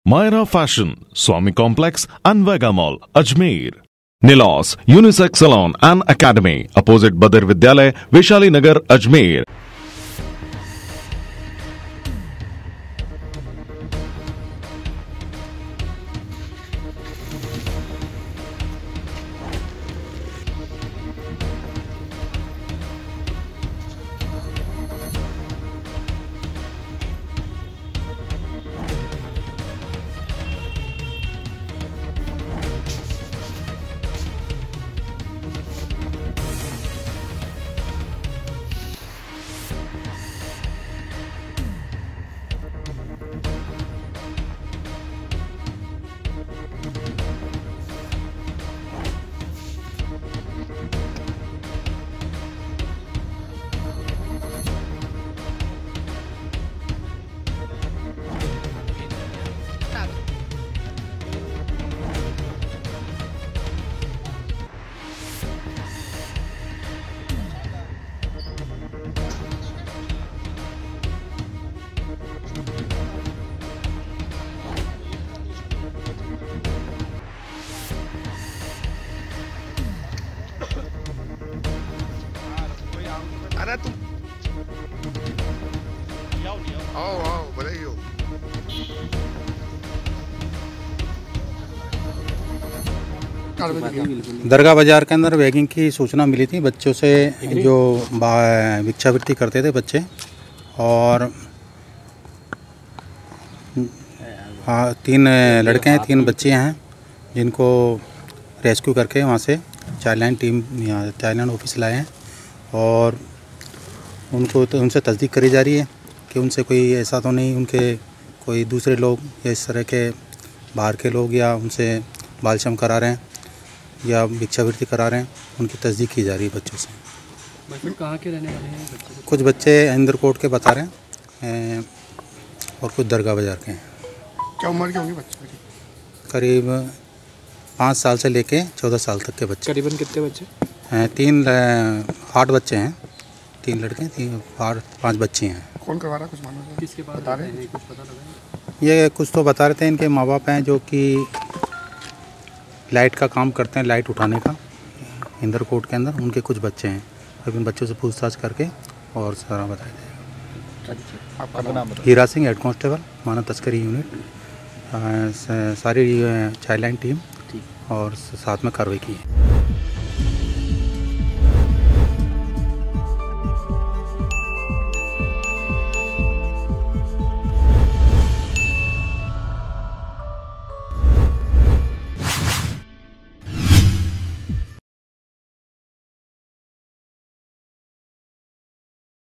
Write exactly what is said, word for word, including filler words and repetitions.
Myra Fashion, Swami Complex and Vega Mall, Ajmer. Nilos, Unisex Salon and Academy, opposite Badir Vidyalay, Vaishali Nagar, Ajmer. अरे तुम आओ आओ बधाई हो। दरगाह बाज़ार के अंदर रैगिंग की सूचना मिली थी बच्चों से, जो भिक्षावृत्ति करते थे बच्चे, और हाँ तीन लड़के हैं, तीन बच्चे हैं जिनको रेस्क्यू करके वहाँ से चाइल्ड लाइन टीम यहाँ चाइल्ड लाइन ऑफिस लाए हैं, और उनको तो उनसे तस्दीक करी जा रही है कि उनसे कोई ऐसा तो नहीं, उनके कोई दूसरे लोग या इस तरह के बाहर के लोग या उनसे बालश्रम करा रहे हैं या भिक्षावृत्ति करा रहे हैं, उनकी तस्दीक की जा रही है बच्चों से। बच्चे कहाँ के रहने वाले हैं बच्चे? कुछ बच्चे इंदर कोट के बता रहे हैं और कुछ दरगाह बाज़ार के हैं। क्या उम्र के होंगे बच्चे? करीब पाँच साल से लेके चौदह साल तक के बच्चे। करीबन कितने बच्चे हैं? तीन आठ बच्चे हैं, तीन लड़के हैं, तीन आठ पाँच बच्चे हैं। कौन करवा रहा, कुछ मालूम है? किसके पास बता रहे हैं? कुछ पता लगा? ये कुछ तो बता रहे थे, इनके माँ बाप हैं जो कि लाइट का काम करते हैं, लाइट उठाने का, इंदर कोट के अंदर उनके कुछ बच्चे हैं। अब इन बच्चों से पूछताछ करके और सारा बताया जाएगा। आपका नाम? हीरा सिंह, हेड कांस्टेबल, मानव तस्करी यूनिट, सारी चाइल्ड लाइन टीम और साथ में कार्रवाई की है।